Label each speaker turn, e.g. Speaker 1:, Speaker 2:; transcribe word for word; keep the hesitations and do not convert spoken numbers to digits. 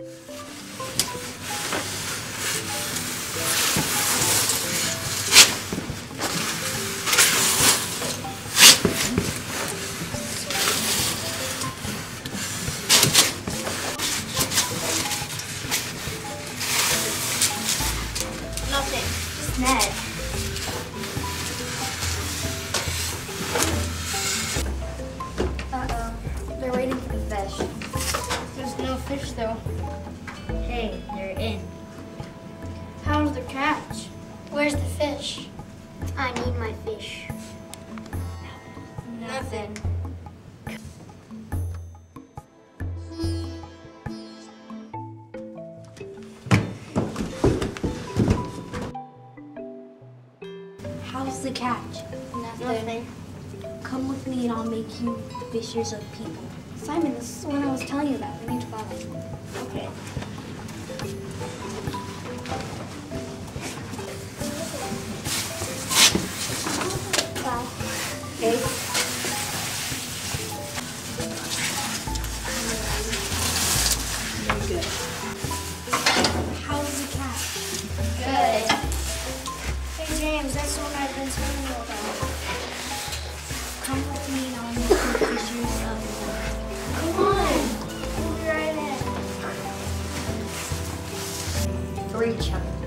Speaker 1: Nothing. Just Ned. Uh-oh. They're waiting for the fish. There's no fish, though.
Speaker 2: Hey, they're in.
Speaker 1: How's the catch?
Speaker 3: Where's the fish? I need my fish.
Speaker 1: Nothing.
Speaker 4: How's the catch?
Speaker 1: Nothing.
Speaker 4: Come with me and I'll make you fishers of people.
Speaker 1: Simon, this is the one I was telling you about. We need to follow.
Speaker 4: Okay.
Speaker 1: Bye.
Speaker 4: Okay. Very good. How's the catch?
Speaker 1: Good. Hey, James, that's the one I've been telling you about.
Speaker 4: Come with me and I'll make you fishers of
Speaker 1: Come on. We'll be right in.
Speaker 2: Three chunks.